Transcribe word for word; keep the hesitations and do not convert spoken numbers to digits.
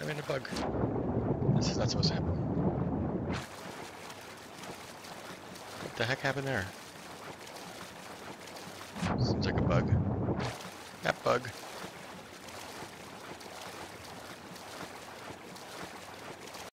ran a bug. This is not supposed to happen. What the heck happened there? Seems like a bug. That bug.